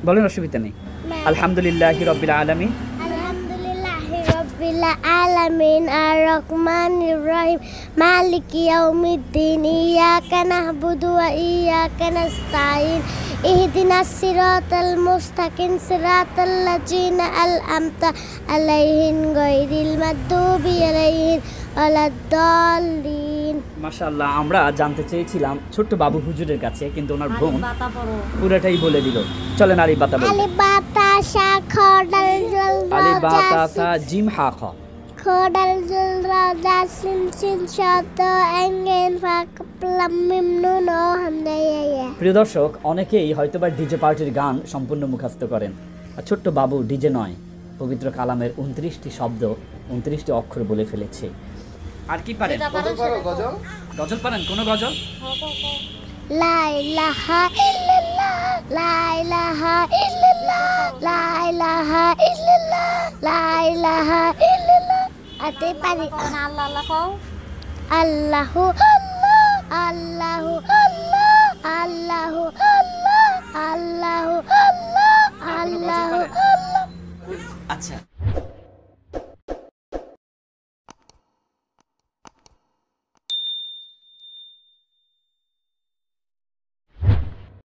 বলেন, অসুবিধা নেই। আলহামদুলিল্লাহি রাব্বিল আলামিন, আলহামদুলিল্লাহি রাব্বিল আলামিন আর রহমানির রহিম মালিকি ইয়াউমিদ্দিন ইয়াকা না'বুদু ওয়া ইয়াকা নাস্তাঈন ইহদিনাস সিরাতাল মুস্তাকিম সিরাতাল লাযিনা আন'আমতা আলাইহিম গায়রিল মাগদুবি আলাইহিম ওয়ালাদ-দাল্লিন। মাশাআল্লাহ। আমরা জানতে চেয়েছিলাম ছোট্ট বাবু হুজুরের কাছে, কিন্তু ওনার বোন পুরোটাই বলে দিল। চলেন আলিফ বাতা বলি। আলিফ বা তা সা খ দাল জল রা আলিফ বা তা জা সা জিম হা খ। খ দাল জল রা জা সিন সিন শদ আইন গাইন ফা কাফ লাম মিম নুন ও হামজা ইয়া ইয়া। প্রিয় দর্শক, অনেকেই হয়তোবা ডিজে পার্টির গান সম্পূর্ণ মুখস্থ করেন, আর ছোট্ট বাবু ডিজে নয়, পবিত্র কালামের 29টি শব্দ 29টি অক্ষর বলে ফেলেছে। আর কি পারেন? গজল পারেন? কোন গজল? লা ইলাহা ইল্লাল্লাহ লা ইলাহা ইল্লাল্লাহ লা ইলাহা ইল্লাল্লাহ লা ইলাহা ইল্লাল্লাহ। আতে পারি আল্লাহ আল্লাহ কও। আল্লাহু আল্লাহ আল্লাহু আল্লাহ আল্লাহু